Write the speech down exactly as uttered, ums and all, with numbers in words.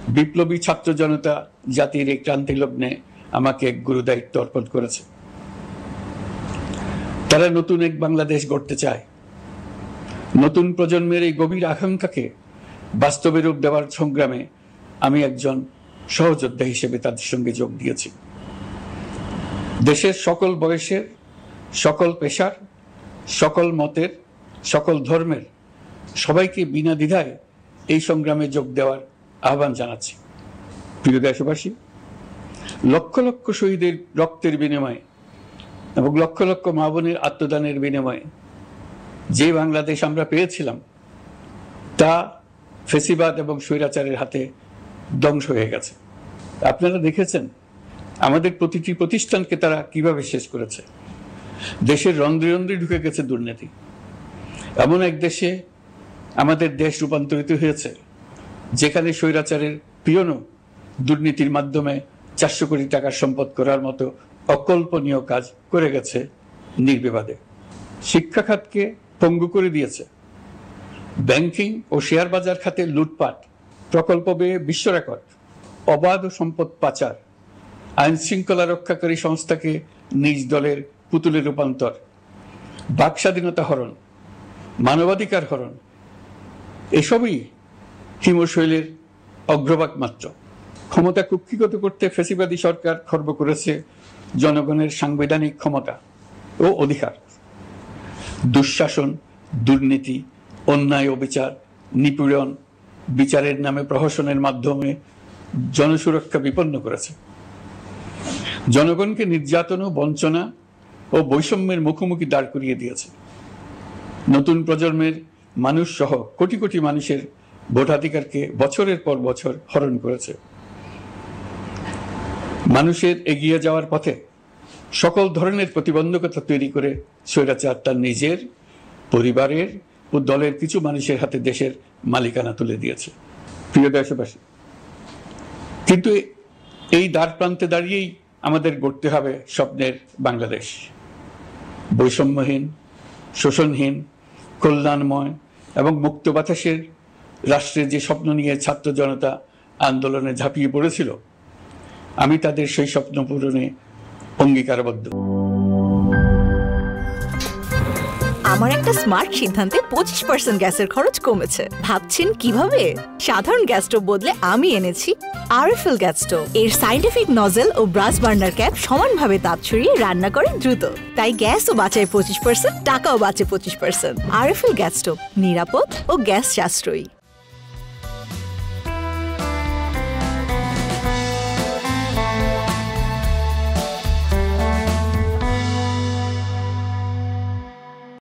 বিপ্লবী ছাত্র জনতা জাতির এই ক্রান্তি লগ্নে আমাকে এক গুরু দায়িত্ব অর্পণ করেছে। তারা নতুন এক বাংলাদেশ গড়তে চায়। নতুন প্রজন্মের এই গভীর আকাঙ্ক্ষাকে বাস্তবে রূপ দেওয়ার সংগ্রামে আমি একজন সহযোদ্ধা হিসেবে তাদের সঙ্গে যোগ দিয়েছি। দেশের সকল বয়সের, সকল পেশার, সকল মতের, সকল ধর্মের সবাইকে বিনা দ্বিধায় এই সংগ্রামে যোগ দেওয়ার আহ্বান জানাচ্ছি। প্রিয় দেশবাসী, লক্ষ লক্ষ শহীদের রক্তের বিনিময়ে এবং লক্ষ লক্ষ মা বোনের আত্মদানের বিনিময়ে যে বাংলাদেশ আমরা পেয়েছিলাম তা ফেসিবাদ এবং স্বৈরাচারের হাতে ধ্বংস হয়ে গেছে। আপনারা দেখেছেন আমাদের প্রতিটি প্রতিষ্ঠানকে তারা কিভাবে শেষ করেছে। দেশের রন্ধ্রে রন্ধ্রে ঢুকে গেছে দুর্নীতি। এমন এক দেশে আমাদের দেশ রূপান্তরিত হয়েছে যেখানে স্বৈরাচারের পিয়নও দুর্নীতির মাধ্যমে চারশো কোটি টাকার সম্পদ করার মতো অকল্পনীয় কাজ করে গেছে নির্বিবাদে। শিক্ষা খাতকে পঙ্গু করে দিয়েছে। ব্যাংকিং ও শেয়ার বাজার খাতে লুটপাট, প্রকল্প ব্যয়ে বিশ্ব রেকর্ড, অবাধ সম্পদ পাচার, আইন শৃঙ্খলা রক্ষাকারী সংস্থাকে নিজ দলের পুতুলে রূপান্তর, বাক স্বাধীনতা হরণ, মানবাধিকার হরণ, এসবই হিমশৈলের অগ্রভাগ মাত্র। ক্ষমতা কুক্ষিগত করতে ফ্যাসিবাদী সরকার খর্ব করেছে জনগণের সাংবিধানিক ক্ষমতা ও অধিকার। দুঃশাসন, দুর্নীতি, অন্যায়, অবিচার, নিপীড়ন, বিচারের নামে প্রহসনের মাধ্যমে জনসুরক্ষা বিপন্ন করেছে। জনগণকে নির্যাতন, বঞ্চনা ও বৈষম্যের মুখোমুখি দাঁড় করিয়ে দিয়েছে। নতুন প্রজন্মের মানুষ সহ কোটি কোটি মানুষের ভোটাধিকারকে বছরের পর বছর হরণ করেছে। মানুষের এগিয়ে যাওয়ার পথে সকল ধরনের প্রতিবন্ধকতা তৈরি করে স্বৈরাচার তার নিজের, পরিবারের ও দলের কিছু মানুষের হাতে দেশের মালিকানা তুলে দিয়েছে। প্রিয় দেশবাসী, কিন্তু এই দ্বার প্রান্তে দাঁড়িয়েই আমাদের গড়তে হবে স্বপ্নের বাংলাদেশ। বৈষম্যহীন, শোষণহীন, কল্যাণময় এবং মুক্ত বাতাসের রাষ্ট্রের যে স্বপ্ন নিয়ে ছাত্র জনতা আন্দোলনে ঝাঁপিয়ে পড়েছিল, আমি তাদের সেই স্বপ্ন পূরণে অঙ্গীকারবদ্ধ। আমার একটা স্মার্ট সিদ্ধান্তে পঁচিশ পার্সেন্ট গ্যাসের খরচ কমেছে। ভাবছেন কিভাবে? সাধারণ গ্যাস স্টোভ বদলে আমি এনেছি আরএফএল গ্যাস স্টোভ। এর সাইন্টিফিক নজেল ও ব্রাস বার্নার ক্যাপ সমানভাবে তাপ ছড়িয়ে রান্না করে দ্রুত। তাই গ্যাসও বাঁচায় পঁচিশ পার্সেন্ট, টাকাও বাঁচে পঁচিশ পার্সেন্ট। আরএফএল গ্যাস স্টোভ নিরাপদ ও গ্যাস সাশ্রয়ী।